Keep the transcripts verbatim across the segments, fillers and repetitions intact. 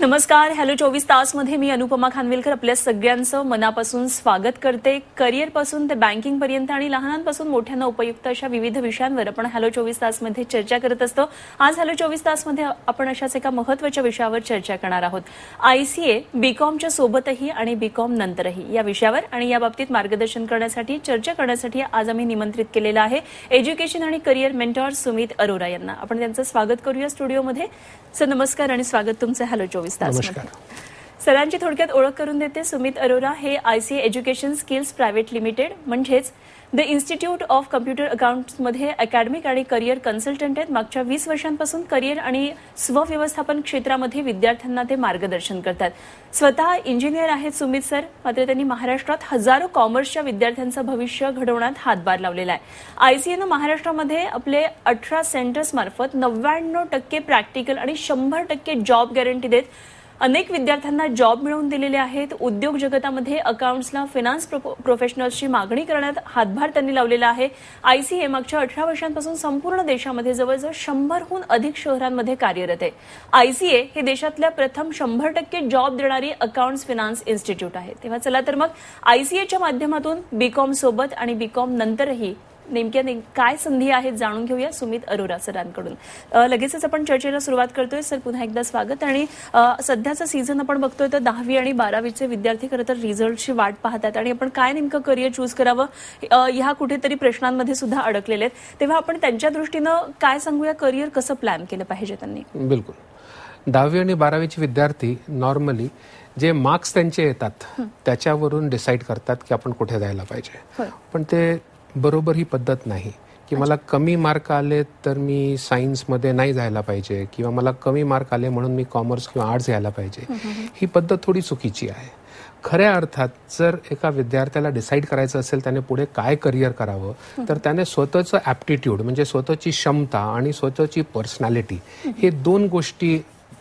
नमस्कार. हॅलो चोवीस तास मध्ये मी अनुपमा खानविलकर आपल्या सगळ्यांचं मनापासून स्वागत करते. करिअर पासून ते बँकिंग पर्यंत आणि लहानांपासून मोठ्यांना उपयुक्त अशा विविध विषयांवर आपण हॅलो चोवीस तास मध्ये चर्चा करत असतो. आज हॅलो चोवीस तास मध्ये आपण अशाच एका महत्त्वाच्या विषयावर चर्चा करणार आहोत. आयसीए बीकॉमच्या सोबतही आणि बीकॉम नंतरही या विषयावर आणि या बाबतीत मार्गदर्शन करण्यासाठी चर्चा करण्यासाठी आज आम्ही निमंत्रित केलेलं आहे एज्युकेशन आणि करिअर मेंटॉर सुमित अरोरा यांना. आपण त्यांचं स्वागत करूया स्टुडिओमध्ये. सर नमस्कार आणि स्वागत तुमचं हॅलो चोवीस तास. सरांची थोडक्यात ओळख करून देते. सुमित अरोरा हे ICA education skills private limited म्हणजेच द इन्स्टिट्यूट ऑफ कम्प्युटर अकाउंट्समध्ये अकॅडमिक आणि करिअर कन्सल्टंट आहेत. मागच्या वीस वर्षांपासून करिअर आणि स्वव्यवस्थापन क्षेत्रामध्ये विद्यार्थ्यांना ते मार्गदर्शन करतात. स्वतः इंजिनियर आहेत सुमित सर, मात्र त्यांनी महाराष्ट्रात हजारो कॉमर्सच्या विद्यार्थ्यांचं भविष्य घडवण्यात हातभार लावलेला आहे. आयसीएनं महाराष्ट्रामध्ये आपले अठरा सेंटर्स मार्फत नव्याण्णव टक्के प्रॅक्टिकल आणि शंभर टक्के जॉब गॅरंटी देत अनेक विद्यार्थ्यांना जॉब मिळवून दिलेले आहेत. उद्योग जगतामध्ये अकाउंट्सला फायनान्स प्रोफेशनल्सची मागणी करण्यात हातभार त्यांनी लावलेला आहे. आयसीए मागच्या अठरा वर्षांपासून संपूर्ण देशामध्ये जवळजवळ शंभरहून अधिक शहरांमध्ये कार्यरत आहे. आयसीए हे देशातल्या प्रथम शंभर टक्के जॉब देणारी अकाउंट्स फायनान्स इन्स्टिट्यूट आहे. तेव्हा चला तर मग आयसीएच्या माध्यमातून बीकॉम सोबत आणि बीकॉम नंतरही नेमक्या काय संधी आहेत जाणून घेऊया सुमित अरोरा सरांकडून. लगेचच आपण चर्चेला सुरुवात करतोय. सर पुन्हा एकदा स्वागत. आणि सध्याचा सीझन आपण बघतोय तर दहावी आणि बारावीचे विद्यार्थी खरं तर रिझल्टची वाट पाहतात आणि आपण काय नेमकं करिअर चूज करावं ह्या कुठेतरी प्रश्नांमध्ये सुद्धा अडकलेले आहेत. तेव्हा आपण त्यांच्या दृष्टीनं काय सांगूया, करिअर कसं प्लॅन केलं पाहिजे त्यांनी? बिलकुल. दहावी आणि बारावीचे विद्यार्थी नॉर्मली जे मार्क्स त्यांचे येतात त्याच्यावरून डिसाईड करतात की आपण कुठे जायला पाहिजे. पण ते बरोबर ही पद्धत नाही की मला कमी मार्क आले तर मी सायन्समध्ये नाही जायला पाहिजे किंवा मला कमी मार्क आले म्हणून मी कॉमर्स किंवा आर्ट्स घ्यायला पाहिजे. ही पद्धत थोडी चुकीची आहे. खऱ्या अर्थात जर एका विद्यार्थ्याला डिसाईड करायचं असेल त्याने पुढे काय करिअर करावं तर त्याने स्वतःचं ॲप्टिट्यूड म्हणजे स्वतःची क्षमता आणि स्वतःची पर्सनॅलिटी हे दोन गोष्टी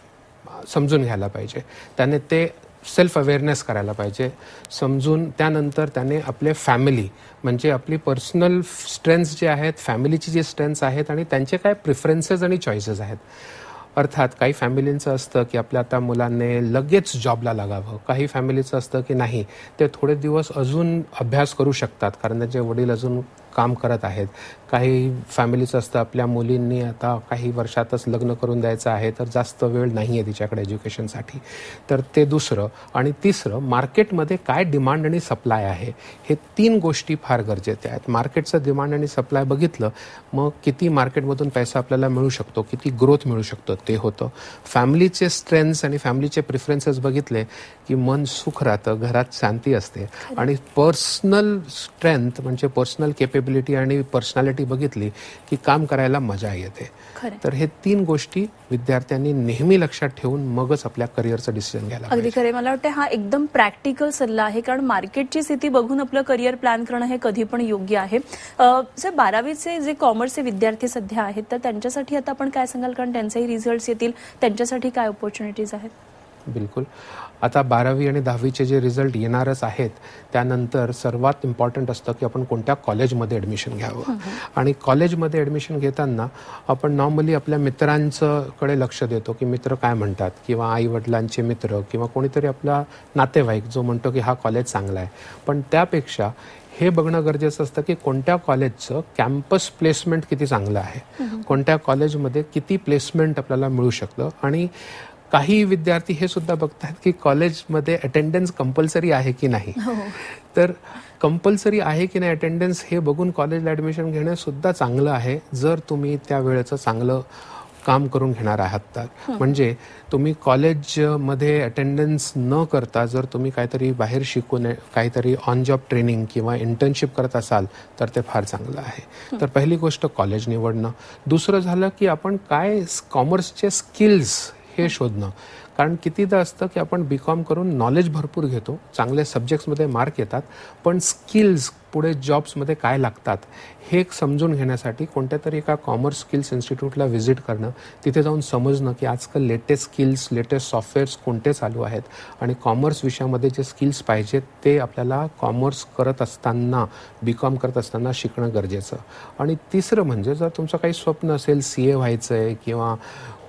समजून घ्यायला पाहिजे. त्याने ते सेल्फ अवेअरनेस करायला पाहिजे. समजून त्यानंतर त्याने आपले फॅमिली म्हणजे आपली पर्सनल स्ट्रेंथ्स जे आहेत, फॅमिलीची जी स्ट्रेंथ्स आहेत आणि त्यांचे काय प्रिफरन्सेस आणि चॉईसेस आहेत. अर्थात काही फॅमिलींचं असतं की आपल्या आता मुलांनी लगेच जॉबला लागावं. काही फॅमिलीचं असतं की नाही, ते थोडे दिवस अजून अभ्यास करू शकतात कारण त्यांचे वडील अजून काम करत आहेत. काही फॅमिलीचं असतं आपल्या मुलींनी आता काही वर्षातच लग्न करून द्यायचं आहे तर जास्त वेळ नाही आहे तिच्याकडे एज्युकेशनसाठी. तर ते दुसरं. आणि तिसरं, मार्केटमध्ये काय डिमांड आणि सप्लाय आहे हे तीन गोष्टी फार गरजेच्या आहेत. मार्केटचं डिमांड आणि सप्लाय बघितलं मग किती मार्केटमधून पैसा आपल्याला मिळू शकतो, किती ग्रोथ मिळू शकतो ते होतं. फॅमिलीचे स्ट्रेंथ्स आणि फॅमिलीचे प्रिफरन्सेस बघितले की मन सुख राहतं, घरात शांती असते. आणि पर्सनल स्ट्रेंथ म्हणजे पर्सनल केपेबिलिटी आणि पर्सनॅलिटी बघितली की काम करायला मजा येते. तर हे तीन गोष्टी विद्यार्थ्यांनी नेहमी लक्षात ठेवून मगच आपल्या करिअरचं डिसिजन घ्यायला पाहिजे. अगदी खरे. मला वाटतं हा एकदम प्रॅक्टिकल सल्ला आहे कारण मार्केटची स्थिती बघून आपलं करिअर प्लॅन करणं हे कधी पण योग्य आहे. सर बारावीचे जे कॉमर्सचे विद्यार्थी सध्या आहेत तर त्यांच्यासाठी आता आपण काय सांगाल, कारण त्यांचेही रिझल्ट्स येतील, त्यांच्यासाठी काय ऑपॉर्च्युनिटीज आहेत? बिलकुल. आता बारावी आणि दहावीचे जे रिझल्ट येणारच आहेत त्यानंतर सर्वात इम्पॉर्टंट असतं की आपण कोणत्या कॉलेजमध्ये ॲडमिशन घ्यावं. आणि कॉलेजमध्ये ॲडमिशन घेताना आपण नॉर्मली आपल्या मित्रांचं कडे लक्ष देतो की मित्र काय म्हणतात किंवा आई वडिलांचे मित्र किंवा कोणीतरी आपला नातेवाईक जो म्हणतो की हा कॉलेज चांगला आहे. पण त्यापेक्षा हे बघणं गरजेचं असतं की कोणत्या कॉलेजचं कॅम्पस प्लेसमेंट किती चांगलं आहे, कोणत्या कॉलेजमध्ये किती प्लेसमेंट आपल्याला मिळू शकतं. आणि काही विद्यार्थी हे सुद्धा बघतात की कॉलेजमध्ये अटेंडन्स कंपल्सरी आहे की नाही. तर कंपल्सरी आहे की नाही अटेंडन्स हे बघून कॉलेजला ॲडमिशन घेणं सुद्धा चांगलं आहे जर तुम्ही त्या वेळेचं चांगलं काम करून घेणार आहात तर. म्हणजे तुम्ही कॉलेजमध्ये अटेंडन्स न करता जर तुम्ही काहीतरी बाहेर शिकून काहीतरी ऑन जॉब ट्रेनिंग किंवा इंटर्नशिप करत असाल तर ते फार चांगलं आहे. तर पहिली गोष्ट कॉलेज निवडणं. दुसरं झालं की आपण काय कॉमर्सचे स्किल्स हे शोधणं. कारण कितीदा असतं की आपण बी कॉम करून नॉलेज भरपूर घेतो, चांगले सब्जेक्ट्समध्ये मार्क येतात, पण स्किल्स पुढे जॉब्समध्ये काय लागतात हे समजून घेण्यासाठी कोणत्या तरी एका कॉमर्स स्किल्स इन्स्टिट्यूटला व्हिजिट करणं, तिथे जाऊन समजणं की आजकाल लेटेस्ट स्किल्स लेटेस्ट सॉफ्टवेअर्स कोणते चालू आहेत आणि कॉमर्स विषयामध्ये जे स्किल्स पाहिजेत ते आपल्याला कॉमर्स करत असताना बी कॉम करत असताना शिकणं गरजेचं. आणि तिसरं म्हणजे जर तुमचं काही स्वप्न असेल सी ए व्हायचं आहे किंवा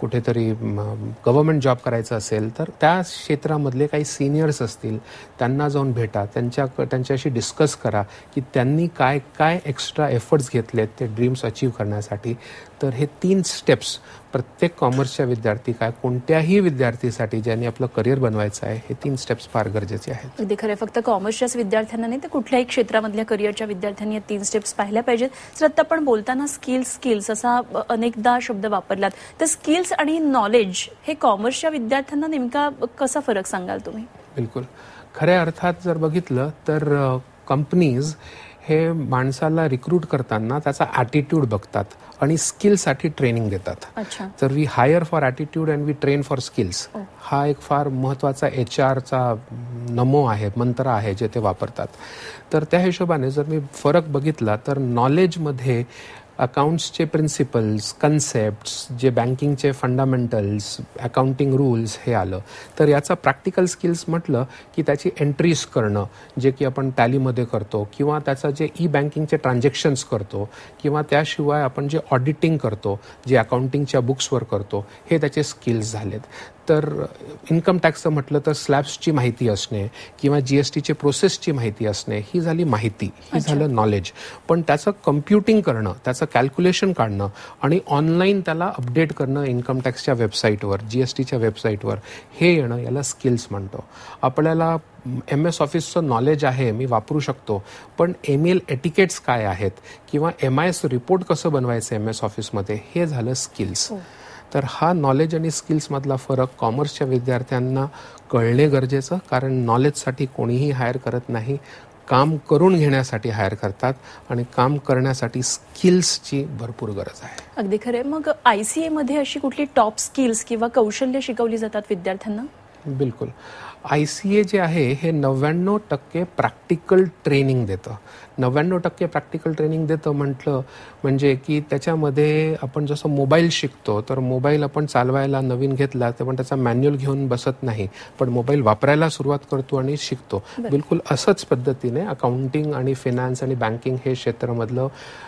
कुठेतरी गव्हर्नमेंट जॉब करायचा असेल तर त्या क्षेत्रामधले काही सिनियर्स असतील त्यांना जाऊन भेटा, त्यांच्या त्यांच्याशी डिस्कस करा की त्यांनी काय काय एक्स्ट्रा एफर्ट्स घेतलेत ते ड्रीम्स अचीव्ह करण्यासाठी. तर हे तीन स्टेप्स प्रत्येक कॉमर्सच्या विद्यार्थी काय कोणत्याही विद्यार्थीसाठी ज्यांनी आपलं करिअर बनवायचं आहे हे तीन स्टेप्स फार गरजेचे आहेत. अगदी खरं, फक्त कॉमर्सच्याच विद्यार्थ्यांना नाही तर कुठल्याही क्षेत्रामधल्या करिअरच्या विद्यार्थ्यांनी या तीन स्टेप्स पाहिल्या पाहिजेत. सर, आता आपण बोलताना स्किल्स स्किल्स असा अनेकदा शब्द वापरलात, तर स्किल्स आणि नॉलेज हे कॉमर्सच्या विद्यार्थ्यांना नेमका कसा फरक सांगाल तुम्ही? बिलकुल, खऱ्या अर्थात जर बघितलं तर कंपनीज हे माणसाला रिक्रूट करताना त्याचा ॲटिट्यूड बघतात आणि स्किलसाठी ट्रेनिंग देतात. अच्छा. तर we hire for attitude and we train for skills, हा एक फार महत्त्वाचा एच आरचा नमो आहे, मंत्र आहे जे ते वापरतात. तर त्या हिशोबाने जर मी फरक बघितला तर नॉलेजमध्ये अकाउंट्सचे प्रिन्सिपल्स, कन्सेप्ट्स, जे बँकिंगचे फंडामेंटल्स, अकाउंटिंग रूल्स हे आलं. तर याचा प्रॅक्टिकल स्किल्स म्हटलं की त्याची एंट्रीज करणं जे की आपण टॅलीमध्ये करतो, किंवा त्याचं जे ई बँकिंगचे ट्रान्झॅक्शन्स करतो, किंवा त्याशिवाय आपण जे ऑडिटिंग करतो, जे अकाउंटिंगच्या बुक्सवर करतो, हे त्याचे स्किल्स झालेत. तर इन्कम टॅक्सचं म्हटलं तर स्लॅब्सची माहिती असणे किंवा जी एस टीची प्रोसेसची माहिती असणे ही झाली माहिती, ही झालं नॉलेज. पण त्याचं कम्प्युटिंग करणं, त्याचं कॅल्क्युलेशन काढणं आणि ऑनलाईन त्याला अपडेट करणं इन्कम टॅक्सच्या वेबसाईटवर, जी एस टीच्या वेबसाईटवर, हे येणं याला स्किल्स म्हणतो. आपल्याला एम एस ऑफिसचं नॉलेज आहे, मी वापरू शकतो, पण एम एल एटिकेट्स काय आहेत किंवा एम आय एस रिपोर्ट कसं बनवायचं एम एस ऑफिसमध्ये, हे झालं स्किल्स. तर हा नॉलेज आणि स्किल्समधला फरक कॉमर्सच्या विद्यार्थ्यांना कळणे गरजेचं, कारण नॉलेजसाठी कोणीही हायर करत नाही, काम करून घेण्यासाठी हायर करतात आणि काम करण्यासाठी स्किल्सची भरपूर गरज आहे. अगदी खरं. मग आय सी एमध्ये अशी कुठली टॉप स्किल्स किंवा कौशल्य शिकवली जातात विद्यार्थ्यांना? बिलकुल, आय सी ए जे आहे हे नव्याण्णव टक्के प्रॅक्टिकल ट्रेनिंग देतं. नव्याण्णव टक्के प्रॅक्टिकल ट्रेनिंग देतं म्हटलं म्हणजे की त्याच्यामध्ये आपण जसं मोबाईल शिकतो, तर मोबाईल आपण चालवायला नवीन घेतला तर पण त्याचा मॅन्युअल घेऊन बसत नाही, पण मोबाईल वापरायला सुरुवात करतो आणि शिकतो. बिलकुल असंच पद्धतीने अकाउंटिंग आणि फिनान्स आणि बँकिंग हे क्षेत्रामधलं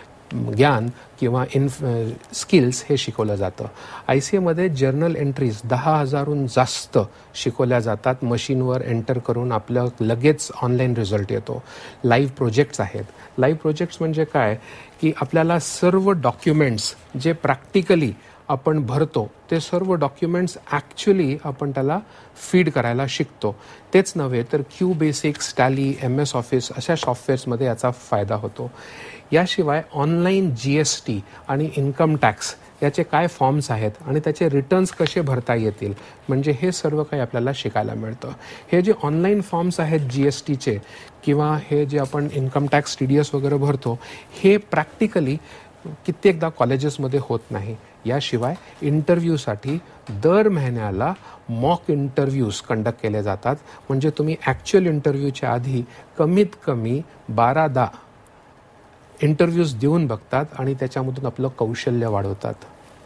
ज्ञान किंवा इन स्किल्स हे शिकवलं जातं. आय सी एमध्ये जर्नल एंट्रीज दहा हजारहून जास्त शिकवल्या जातात. मशीनवर एंटर करून आपलं लगेच ऑनलाईन रिझल्ट येतो. लाईव्ह प्रोजेक्ट्स आहेत. लाईव्ह प्रोजेक्ट्स म्हणजे काय की आपल्याला सर्व डॉक्युमेंट्स जे प्रॅक्टिकली आपण भरतो ते सर्व डॉक्युमेंट्स ॲक्च्युली आपण त्याला फीड करायला शिकतो. तेच नव्हे तर Q basics, Tally, M S office अशा सॉफ्टवेअर्समध्ये याचा फायदा होतो. याशिवाय ऑनलाईन जी एस टी आणि इन्कम टॅक्स याचे काय फॉर्म्स आहेत आणि त्याचे रिटर्न्स कसे भरता येतील, म्हणजे हे सर्व काही आपल्याला शिकायला मिळतं. हे जे ऑनलाईन फॉर्म्स आहेत जी एस टीचे किंवा हे जे आपण income tax T D S वगैरे भरतो, हे प्रॅक्टिकली कित्येकदा कॉलेजेसमध्ये होत नाही. याशिवाय इंटरव्ह्यूसाठी दर महिन्याला मॉक इंटरव्ह्यूज कंडक्ट केले जातात, म्हणजे तुम्ही ॲक्च्युअल इंटरव्ह्यूच्या आधी कमीत कमी बारा दहा इंटरव्ह्यूज देऊन बघतात आणि त्याच्यामधून आपलं कौशल्य वाढवतात.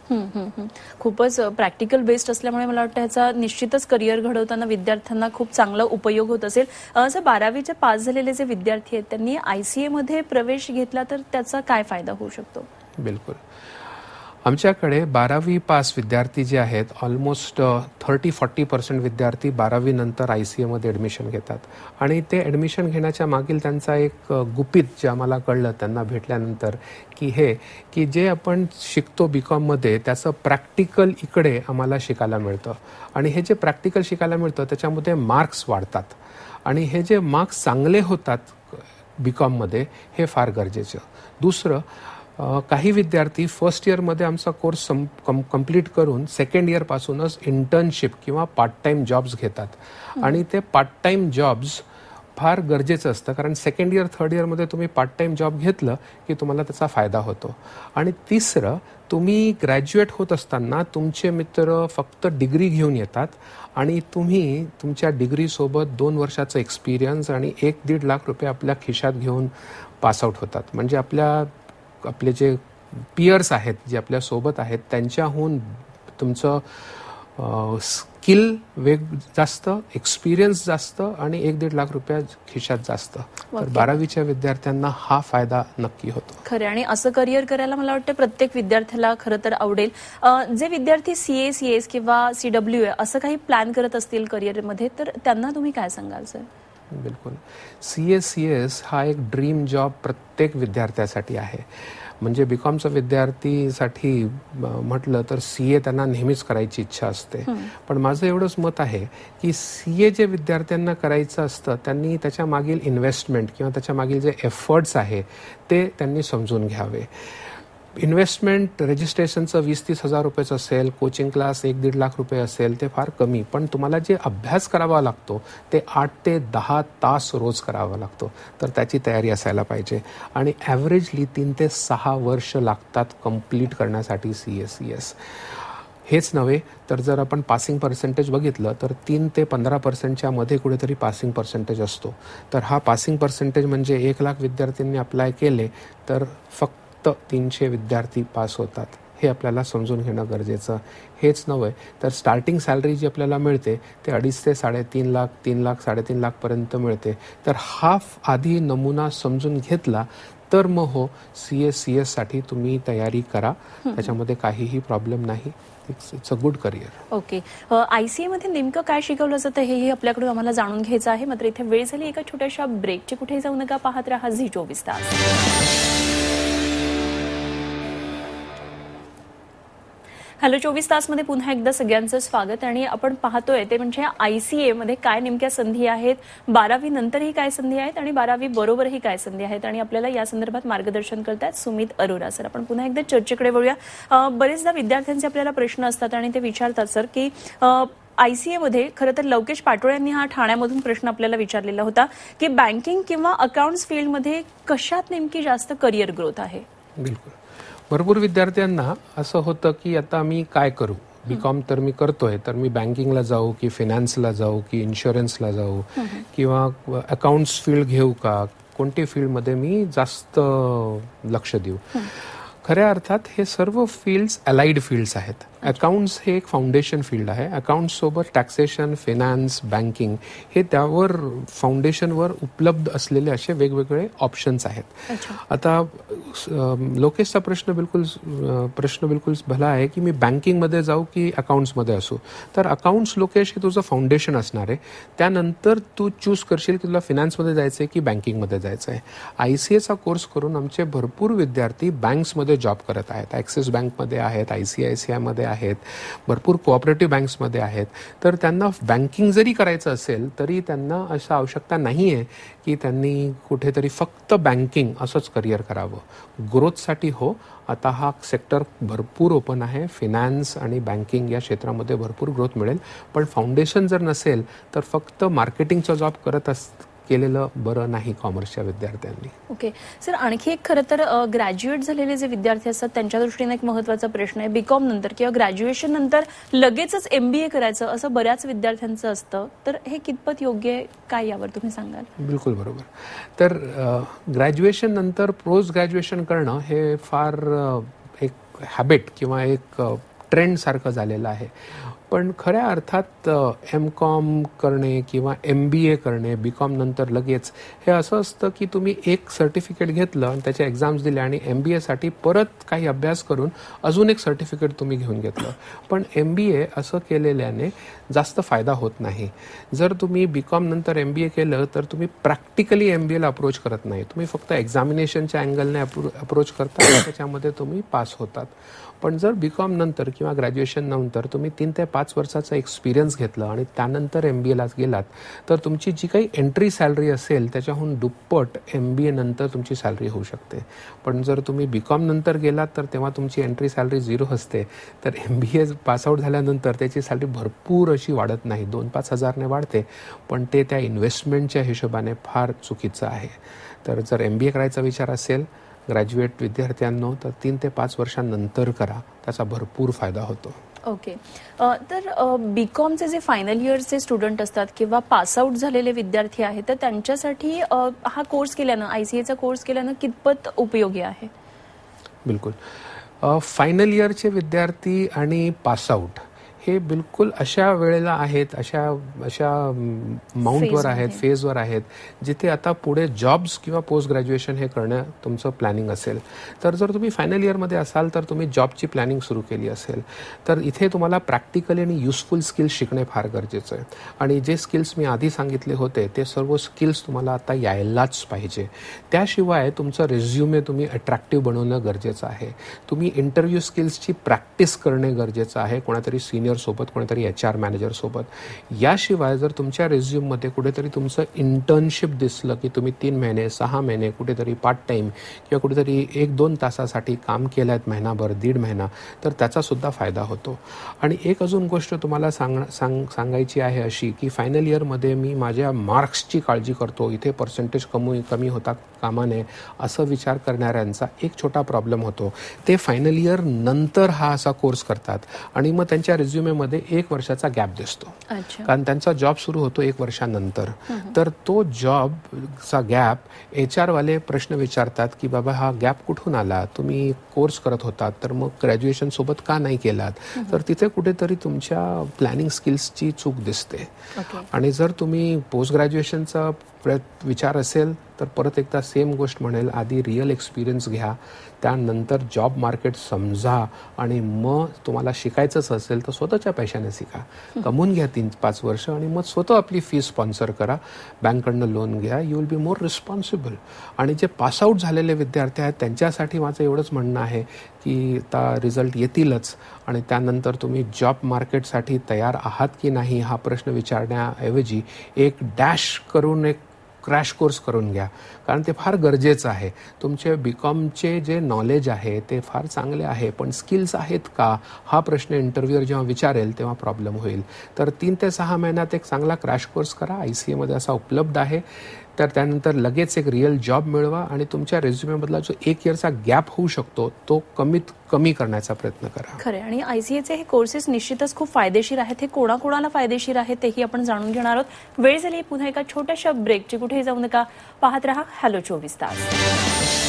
खूपच प्रॅक्टिकल बेस्ड असल्यामुळे मला वाटतं ह्याचा निश्चितच करिअर घडवताना विद्यार्थ्यांना खूप चांगला उपयोग होत असेल. असं बारावीचे पास झालेले जे विद्यार्थी आहेत त्यांनी आय सी ए मध्ये प्रवेश घेतला तर त्याचा काय फायदा होऊ शकतो? बिलकुल, आमच्याकडे बारावी पास विद्यार्थी जे आहेत ऑलमोस्ट थर्टी फॉर्टी पर्सेंट विद्यार्थी बारावी नंतर आय सी एमध्ये ॲडमिशन घेतात. आणि ते ॲडमिशन घेण्याच्या मागील त्यांचा एक गुपित जे आम्हाला कळलं त्यांना भेटल्यानंतर की हे की जे आपण शिकतो बी कॉममध्ये त्याचं प्रॅक्टिकल इकडे आम्हाला शिकायला मिळतं. आणि हे जे प्रॅक्टिकल शिकायला मिळतं त्याच्यामध्ये मार्क्स वाढतात. आणि हे जे मार्क्स चांगले होतात बी कॉममध्ये हे फार गरजेचं. दुसरं, काही विद्यार्थी फर्स्ट इयरमध्ये आमचा कोर्स सम कम कम्प्लीट करून सेकंड इयरपासूनच इंटर्नशिप किंवा पार्ट टाईम जॉब्स घेतात. आणि ते पार्ट टाईम जॉब्स फार गरजेचं असतं, कारण सेकंड इयर थर्ड इयरमध्ये तुम्ही पार्ट टाईम जॉब घेतलं की तुम्हाला त्याचा फायदा होतो. आणि तिसरं, तुम्ही ग्रॅज्युएट होत असताना तुमचे मित्र फक्त डिग्री घेऊन येतात आणि तुम्ही तुमच्या डिग्रीसोबत दोन वर्षाचं एक्सपिरियन्स आणि एक दीड लाख रुपये आपल्या खिशात घेऊन पासआउट होतात. म्हणजे आपल्या आपले जे पियर्स आहेत जे आपल्यासोबत आहेत त्यांच्याहून तुमचं स्किल वेग जास्त, एक्सपिरियन्स जास्त आणि एक दीड लाख रुपया खिशात जास्त. तर बारावीच्या विद्यार्थ्यांना हा फायदा नक्की होतो. खरं, आणि असं करिअर करायला मला वाटतं प्रत्येक विद्यार्थ्याला खरं तर आवडेल. जे विद्यार्थी सीए, सीएस किंवा सीडब्ल्यू ए असं काही प्लॅन करत असतील करिअरमध्ये, तर त्यांना तुम्ही काय सांगाल सर? बिलकुल. सी एस सी एस हा एक ड्रीम जॉब प्रत्येक विद्यार्थ्यासाठी आहे. म्हणजे बीकॉमचा विद्यार्थीसाठी म्हटलं तर सी ए त्यांना नेहमीच करायची इच्छा असते. पण माझं एवढंच मत आहे की सी ए जे विद्यार्थ्यांना करायचं असतं त्यांनी त्याच्या मागील इन्व्हेस्टमेंट किंवा त्याच्या मागील जे एफर्ट्स आहे ते त्यांनी समजून घ्यावे. इन्व्हेस्टमेंट रजिस्ट्रेशनचं वीस तीस हजार रुपयाचं असेल, कोचिंग क्लास एक दीड लाख रुपये असेल, ते फार कमी. पण तुम्हाला जे अभ्यास करावा लागतो ते आठ ते दहा तास रोज करावा लागतो. तर त्याची तयारी असायला पाहिजे. आणि ॲव्हरेजली तीन ते सहा वर्ष लागतात कंप्लीट करण्यासाठी सी एस सी एस. हेच नव्हे तर जर आपण पासिंग पर्सेंटेज बघितलं तर तीन ते पंधरा पर्सेंटच्या मध्ये कुठेतरी पासिंग पर्सेंटेज असतो. तर हा पासिंग पर्सेंटेज म्हणजे एक लाख विद्यार्थ्यांनी अप्लाय केले तर फक्त तीनशे विद्यार्थी पास होतात. हे आपल्याला समजून घेणं गरजेचं. हेच नव्हे तर स्टार्टिंग सॅलरी जी आपल्याला मिळते ते अडीच ते साडेतीन लाख तीन लाख साडेतीन लाखपर्यंत मिळते. तर हा आधी नमुना समजून घेतला तर मग हो सी एस सी एससाठी तुम्ही तयारी करा. त्याच्यामध्ये काहीही प्रॉब्लेम नाही. It's a good career. Okay. आयसीएमध्ये नेमकं काय शिकवलं जातं हेही आपल्याकडून आम्हाला जाणून घ्यायचं आहे. मात्र इथे वेळ झाली एका छोट्याशा ब्रेकची. कुठेही जाऊ नका, पाहत राहा झी चोवीस तास. हॅलो चोवीस तासमध्ये पुन्हा एकदा सगळ्यांचं स्वागत. आणि आपण पाहतोय ते म्हणजे आयसीए मध्ये काय नेमक्या संधी आहेत, बारावी नंतरही काय संधी आहेत आणि बारावी बरोबरही काय संधी आहेत, आणि आपल्याला या संदर्भात मार्गदर्शन करतात सुमित अरोरा सर. आपण पुन्हा एकदा चर्चेकडे वळूया. बरेचदा विद्यार्थ्यांचे आपल्याला प्रश्न असतात आणि ते विचारतात सर की आयसीएमध्ये खरं तर लवकेश पाटोळे यांनी हा ठाण्यामधून प्रश्न आपल्याला विचारलेला होता की बँकिंग किंवा अकाउंट्स फील्डमध्ये कशात नेमकी जास्त करिअर ग्रोथ आहे? बिलकुल. भरपूर विद्यार्थ्यांना असं होतं की आता मी काय करू, बीकॉम तर मी करतोय, तर मी बँकिंगला जाऊ की फिनान्सला जाऊ की इन्शुरन्सला जाऊ किंवा अकाउंट्स फील्ड घेऊ का, कोणती फील्डमध्ये मी जास्त लक्ष देऊ. खऱ्या अर्थात हे सर्व फील्ड्स अलाइड फील्ड्स आहेत. अकाउंट्स हे एक फाउंडेशन फील्ड आहे. अकाउंट्ससोबत टॅक्सेशन, फिनान्स, बँकिंग हे त्यावर फाउंडेशनवर उपलब्ध असलेले असे वेगवेगळे ऑप्शन्स आहेत. आता लोकेशचा प्रश्न बिलकुल प्रश्न बिलकुल भला आहे की मी बँकिंगमध्ये जाऊ की अकाउंट्समध्ये असू. तर अकाउंट्स लोकेश हे तुझं फाउंडेशन असणार आहे. त्यानंतर तू चूज करशील की तुला फिनान्समध्ये जायचं आहे की बँकिंगमध्ये जायचं आहे. आय सी एचा कोर्स करून आमचे भरपूर विद्यार्थी बँक्समध्ये जॉब करत आहेत. ॲक्सिस बँकमध्ये आहेत, आय सी आय सी आयमध्ये आहेत, भरपूर कोऑपरेटिव्ह बँक्समध्ये आहेत. तर त्यांना बँकिंग जरी करायचं असेल तरी त्यांना अशा आवश्यकता नाही आहे की त्यांनी कुठेतरी फक्त बँकिंग असंच करिअर करावं. ग्रोथसाठी हो, आता हा सेक्टर भरपूर ओपन आहे. फिनान्स आणि बँकिंग या क्षेत्रामध्ये भरपूर ग्रोथ मिळेल. पण फाउंडेशन जर नसेल तर फक्त मार्केटिंगचा जॉब करत अस केलेलं बरं नाही कॉमर्सच्या विद्यार्थ्यांनी. ओके सर, आणखी एक खरं तर ग्रॅज्युएट झालेले जे विद्यार्थी असतात त्यांच्या दृष्टीने एक महत्त्वाचा प्रश्न आहे. बीकॉम नंतर किंवा ग्रॅज्युएशन नंतर लगेचच एमबीए करायचं असं बऱ्याच विद्यार्थ्यांचं असतं. तर हे कितपत योग्य आहे, काय यावर तुम्ही सांगाल? बिलकुल बरोबर. तर ग्रॅज्युएशन नंतर पोस्ट ग्रॅज्युएशन करणं हे फार एक हॅबिट किंवा एक ट्रेंड सारखं झालेलं आहे. पण खऱ्या अर्थात एम कॉम करणे किंवा एम बी ए करणे बी कॉम नंतर लगेच हे असं असतं की तुम्ही एक सर्टिफिकेट घेतलं आणि त्याच्या एक्झाम्स दिल्या आणि एम बी एसाठी परत काही अभ्यास करून अजून एक सर्टिफिकेट तुम्ही घेऊन घेतलं. पण एम बी ए असं केलेल्याने जास्त फायदा होत नाही. जर तुम्ही बी कॉम नंतर एम बी ए केलं तर तुम्ही प्रॅक्टिकली एम बी एला अप्रोच करत नाही. तुम्ही फक्त एक्झामिनेशनच्या अँगलने अप्रो अप्रोच करता, त्याच्यामध्ये तुम्ही पास होतात. पण जर बी कॉम नंतर किंवा ग्रॅज्युएशन नंतर तुम्ही तीन ते पाच वर्षाचा एक्सपिरियन्स घेतलं आणि त्यानंतर एम बी एलाच गेलात तर तुमची जी काही एंट्री सॅलरी असेल त्याच्याहून दुप्पट एम बी ए नंतर तुमची सॅलरी होऊ शकते. पण जर तुम्ही बी कॉम नंतर गेलात तर तेव्हा तुमची एंट्री सॅलरी झिरो असते. तर एम बी ए पासआउट झाल्यानंतर त्याची सॅलरी भरपूर अशी वाढत नाही, दोन पाच हजारने वाढते. पण ते त्या इन्व्हेस्टमेंटच्या हिशोबाने फार चुकीचं आहे. तर जर एम बी ए करायचा विचार असेल ग्रॅज्युएट विद्यार्थ्यांनो तर तीन ते पाच वर्षांनंतर करा, त्याचा भरपूर फायदा होतो. ओके. तर बीकॉमचे जे फायनल इयर्सचे स्टुडंट असतात किंवा पासआउट झालेले विद्यार्थी आहेत तर त्यांच्यासाठी हा कोर्स केल्यानं, आयसीएचा कोर्स केल्यानं कितपत उपयोगी आहे? बिलकुल. फायनल इयरचे विद्यार्थी आणि पासआउट हे बिलकुल अशा वेळेला आहेत, अशा अशा माउंटवर आहेत, फेजवर आहेत, जिथे आता पुढे जॉब्स किंवा पोस्ट ग्रॅज्युएशन हे करणं तुमचं प्लॅनिंग असेल. तर जर तुम्ही फायनल इयरमध्ये असाल तर तुम्ही जॉबची प्लॅनिंग सुरू केली असेल तर इथे तुम्हाला प्रॅक्टिकली आणि युजफुल स्किल्स शिकणे फार गरजेचं आहे. आणि जे स्किल्स मी आधी सांगितले होते ते सर्व स्किल्स तुम्हाला आता यायलाच पाहिजे. त्याशिवाय तुमचं रेझ्युमे तुम्ही अट्रॅक्टिव्ह बनवणं गरजेचं आहे. तुम्ही इंटरव्ह्यू स्किल्सची प्रॅक्टिस करणे गरजेचं आहे, कोणातरी सिनियर सोबत, कोणातरी एच आर मॅनेजर सोबत. याशिवाय जर तुमच्या रेझ्युममध्ये कुठेतरी तुमचं इंटर्नशिप दिसलं की तुम्ही तीन महिने सहा महिने कुठेतरी पार्ट टाईम किंवा कुठेतरी एक दोन तासासाठी काम केलं आहेत, महिनाभर दीड महिना, तर त्याचा सुद्धा फायदा होतो. आणि एक अजून गोष्ट तुम्हाला सांग सांग सांगायची आहे अशी की फायनल इयरमध्ये मी माझ्या मार्क्सची काळजी करतो, इथे पर्सेंटेज कमी कमी होता कामा नये असं विचार करणाऱ्यांचा एक छोटा प्रॉब्लेम होतो. ते फायनल इयर नंतर हा असा कोर्स करतात आणि मग त्यांच्या रिझ्युमेमध्ये एक वर्षाचा गॅप दिसतो, कारण त्यांचा जॉब सुरू होतो एक वर्षानंतर. तर तो जॉबचा गॅप एच आर वाले प्रश्न विचारतात की बाबा हा गॅप कुठून आला, तुम्ही कोर्स करत होतात तर मग ग्रॅज्युएशन सोबत का नाही केलात. तर तिथे कुठेतरी तुमच्या प्लॅनिंग स्किल्सची चूक दिसते. आणि जर तुम्ही पोस्ट ग्रॅज्युएशनचा विचार असेल तर परत एकदा सेम गोष्ट म्हणेल, आधी रिअल एक्सपिरियन्स घ्या, त्यानंतर जॉब मार्केट समजा आणि मग तुम्हाला शिकायचंच असेल तर स्वतःच्या पैशाने शिका, कमवून घ्या तीन पाच वर्ष आणि मग स्वतः आपली फी स्पॉन्सर करा, बँककडनं लोन घ्या, you will be more responsible. आणि जे पासआउट झालेले विद्यार्थी आहेत त्यांच्यासाठी माझं एवढंच म्हणणं आहे की आता रिझल्ट येतीलच आणि त्यानंतर तुम्ही जॉब मार्केटसाठी तयार आहात की नाही हा प्रश्न विचारण्याऐवजी एक डॅश करून एक क्रॅश कोर्स करून घ्या, कारण ते फार गरजेचं आहे. तुमचे बी कॉमचे जे नॉलेज आहे ते फार चांगले आहे, पण स्किल्स आहेत का हा प्रश्न इंटरव्ह्यूअर जेव्हा विचारेल तेव्हा प्रॉब्लेम होईल. तर तीन ते सहा महिन्यात एक चांगला क्रॅश कोर्स करा, आय सी एमध्ये असा उपलब्ध आहे. तर त्यानंतर लगेच एक रिअल जॉब मिळवा आणि तुमच्या रेझ्युमेमधला जो एक इयरचा गॅप होऊ शकतो तो कमीत कमी करण्याचा प्रयत्न करा. खरे. आणि आयसीएचे हे कोर्सेस निश्चितच खूप फायदेशीर आहेत. हे कोणाकोणाला फायदेशीर आहेत तेही आपण जाणून घेणार आहोत. वेळ झाली पुन्हा एका छोट्याशा ब्रेकची, कुठेही जाऊ नका, पाहत रहा हॅलो चोवीस तास.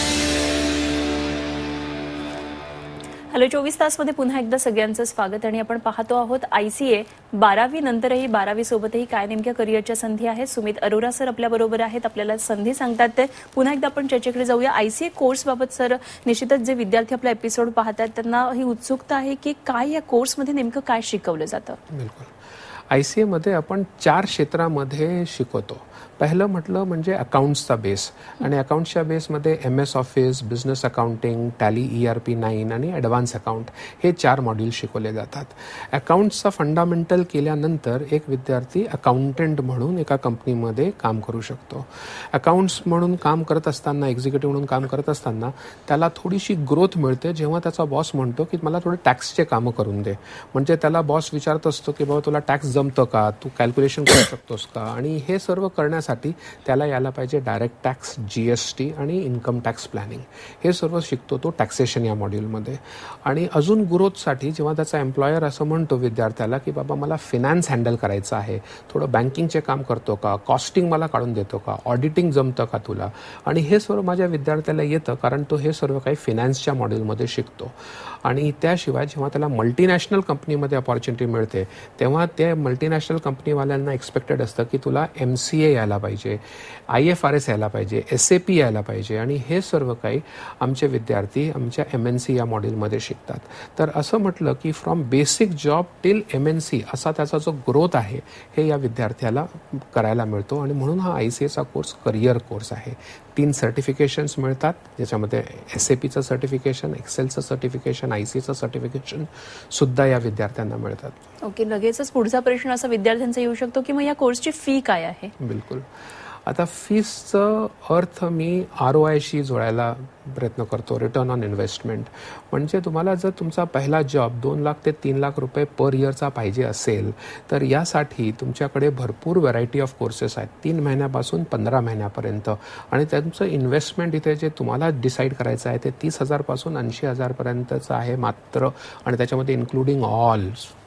हॅलो चोवीस तासमध्ये पुन्हा एकदा सगळ्यांचं स्वागत. आणि आपण पाहतो आहोत आयसीए बारावी नंतरही बारावी सोबतही काय नेमक्या करिअरच्या संधी आहेत. सुमित अरोरा सर आपल्या बरोबर आहेत, आपल्याला संधी सांगतात. ते पुन्हा एकदा आपण चर्चेकडे जाऊया. आयसीए कोर्स बाबत सर, निश्चितच जे विद्यार्थी आपला एपिसोड पाहतात त्यांना ही उत्सुकता आहे की काय या कोर्समध्ये नेमकं काय शिकवलं जातं. बिलकुल. आयसीए मध्ये आपण चार क्षेत्रामध्ये शिकवतो. पहिलं म्हटलं म्हणजे अकाउंट्सचा बेस, आणि अकाउंट्सच्या बेसमध्ये M S office, business accounting, Tally E R P nine आणि ॲडव्हान्स अकाउंट हे चार मॉड्यूल शिकवले जातात. अकाउंट्सचा फंडामेंटल केल्यानंतर एक विद्यार्थी अकाउंटंट म्हणून एका कंपनीमध्ये काम करू शकतो. अकाउंट्स म्हणून काम करत असताना, एक्झिक्युटिव्ह म्हणून काम करत असताना त्याला थोडीशी ग्रोथ मिळते जेव्हा त्याचा बॉस म्हणतो की मला थोडं टॅक्सचे कामं करून दे. म्हणजे त्याला बॉस विचारत असतो की बाबा तुला टॅक्स जमतं का, तू कॅल्क्युलेशन करू शकतोस का. आणि हे सर्व करण्यासाठी त्याला यायला पाहिजे डायरेक्ट टॅक्स, जीएसटी आणि इन्कम टॅक्स प्लॅनिंग. हे सर्व शिकतो तो टॅक्सेशन या मॉड्यूलमध्ये. आणि अजून ग्रोथसाठी जेव्हा त्याचा एम्प्लॉयर असं म्हणतो विद्यार्थ्याला की बाबा मला फिनान्स हँडल करायचं आहे, थोडं बँकिंगचे काम करतो का, कॉस्टिंग मला काढून देतो का, ऑडिटिंग जमतं का तुला, आणि हे सर्व माझ्या विद्यार्थ्याला येतं कारण तो हे सर्व काही फिनान्सच्या मॉड्यूलमध्ये शिकतो. आणि त्याशिवाय जेव्हा त्याला मल्टीनॅशनल कंपनीमध्ये अपॉर्च्युनिटी मिळते तेव्हा त्या मल्टीनॅशनल कंपनीवाल्यांना एक्सपेक्टेड असतं की तुला एम सी ए यायला पाहिजे, आय एफ आर एस यायला पाहिजे, एस ए पी यायला पाहिजे. आणि हे सर्व काही आमचे विद्यार्थी आमच्या एम एन सी या मॉड्यूलमध्ये शिकतात. तर असं म्हटलं की from basic job till M N C असा त्याचा जो ग्रोथ आहे हे या विद्यार्थ्याला करायला मिळतो. आणि म्हणून हा आय सी एचा कोर्स करिअर कोर्स आहे. तीन सर्टिफिकेशन्स मिळतात, ज्याच्यामध्ये एस ए पीचं सर्टिफिकेशन, एक्सेलचं सर्टिफिकेशन, आय सी एचं सर्टिफिकेशन सुद्धा या विद्यार्थ्यांना मिळतात. ओके. लगेचच पुढचा प्रश्न असा विद्यार्थ्यांचा येऊ शकतो की मग या कोर्सची फी काय आहे. बिलकुल. आता फीसचं अर्थ मी आर ओ आयशी जोडायला प्रयत्न करतो, रिटर्न ऑन इन्व्हेस्टमेंट. म्हणजे तुम्हाला जर तुमचा पहिला जॉब दोन लाख ते तीन लाख रुपये पर इयरचा पाहिजे असेल तर यासाठी तुमच्याकडे भरपूर व्हरायटी ऑफ कोर्सेस आहेत, तीन महिन्यापासून पंधरा महिन्यापर्यंत. आणि त्यांचं इन्व्हेस्टमेंट इथे जे तुम्हाला डिसाईड करायचं आहे ते तीस हजारपासून ऐंशी हजारपर्यंतचं आहे मात्र. आणि त्याच्यामध्ये इन्क्लुडिंग ऑल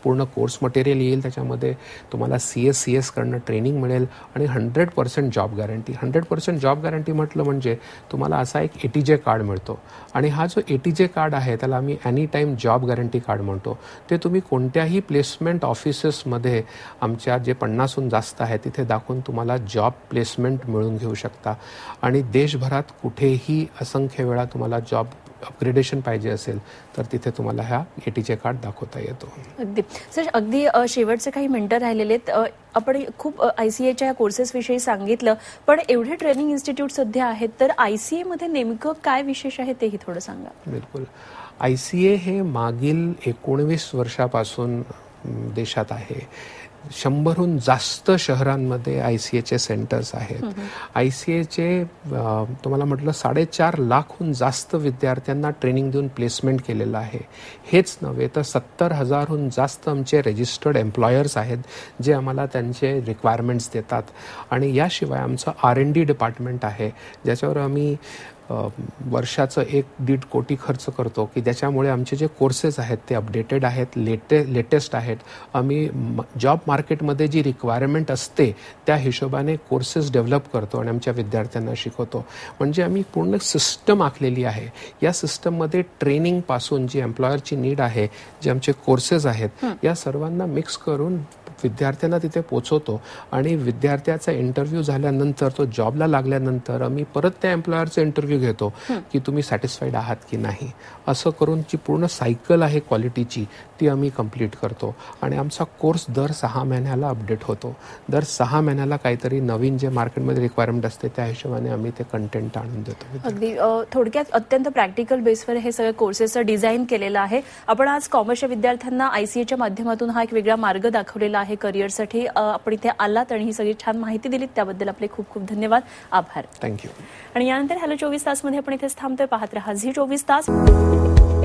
पूर्ण कोर्स मटेरियल येईल, त्याच्यामध्ये तुम्हाला सी एस सी एस करणं ट्रेनिंग मिळेल आणि hundred percent job guarantee. Hundred percent job guarantee म्हटलं म्हणजे तुम्हाला असा एक एटी जे कार्ड मिळतो आणि हा जो एटी जे कार्ड आहे त्याला आम्ही any time job guarantee card म्हणतो. ते तुम्ही कोणत्याही प्लेसमेंट ऑफिसेसमध्ये आमच्या जे पन्नासहून जास्त आहे तिथे दाखवून तुम्हाला जॉब प्लेसमेंट मिळून घेऊ शकता आणि देशभरात कुठेही असंख्य वेळा तुम्हाला जॉब अपग्रेडेशन पाहिजे असेल तर तिथे तुम्हाला ह्या एटीचे कार्ड दाखवता येतो. अगदी सर, अगदी अ, शेवटचे काही मिनिटं राहिलेले आहेत. अ, आपण खूप आय सी एच्या या कोर्सेसविषयी सांगितलं, पण एवढे ट्रेनिंग इन्स्टिट्यूट सध्या आहेत तर आय सी ए मध्ये नेमकं काय विशेष आहे तेही थोडं सांगा. बिलकुल. आय सी ए हे मागील एकोणवीस वर्षापासून देशात आहे. शंभरहून जास्त शहरांमध्ये आय सी एचे सेंटर्स आहेत. आय सी एचे तुम्हाला म्हटलं साडेचार लाखहून जास्त विद्यार्थ्यांना ट्रेनिंग देऊन प्लेसमेंट केलेलं आहे. हेच नव्हे तर सत्तर हजारहून जास्त आमचे रजिस्टर्ड एम्प्लॉयर्स आहेत जे आम्हाला त्यांचे रिक्वायरमेंट्स देतात आणि याशिवाय आमचं आर एन डी डिपार्टमेंट आहे ज्याच्यावर आम्ही वर्षाचं एक दीड कोटी खर्च करतो की ज्याच्यामुळे आमचे जे कोर्सेस आहेत ते अपडेटेड आहेत, लेटे लेटेस्ट आहेत. आम्ही जॉब मार्केटमध्ये जी रिक्वायरमेंट असते त्या हिशोबाने कोर्सेस डेव्हलप करतो आणि आमच्या विद्यार्थ्यांना शिकवतो. म्हणजे आम्ही पूर्ण सिस्टम आखलेली आहे. या सिस्टममध्ये ट्रेनिंगपासून जी एम्प्लॉयरची नीड आहे, जे आमचे कोर्सेस आहेत, या सर्वांना मिक्स करून विद्यार्थ्यांना तिथे पोचवतो आणि विद्यार्थ्याचा इंटरव्ह्यू झाल्यानंतर तो जॉबला लागल्यानंतर आम्ही परत त्या एम्प्लॉयरचा इंटरव्ह्यू घेतो की तुम्ही सॅटिस्फाईड आहात की नाही. असं करून जी पूर्ण सायकल आहे क्वालिटीची ती आम्ही कंप्लीट करतो आणि आमचा कोर्स दर सहा महिन्याला अपडेट होतो. दर सहा महिन्याला काहीतरी नवीन जे मार्केटमध्ये रिक्वायरमेंट असते त्या हिशोबाने आम्ही ते कंटेंट आणून देतो. अगदी थोडक्यात अत्यंत प्रॅक्टिकल बेसवर हे सगळं कोर्सेसचं डिझाईन केलेलं आहे. आपण आज कॉमर्सच्या विद्यार्थ्यांना आयसीएच्या माध्यमातून हा एक वेगळा मार्ग दाखवलेला आहे करिअरसाठी. आपण इथे आलात आणि ही सगळी छान माहिती दिलीत त्याबद्दल आपले खूप खूप धन्यवाद, आभार. थँक्यू. आणि यानंतर हॅलो चोवीस तासमध्ये आपण इथेच थांबतोय. पाहत रहा झी चोवीस तास.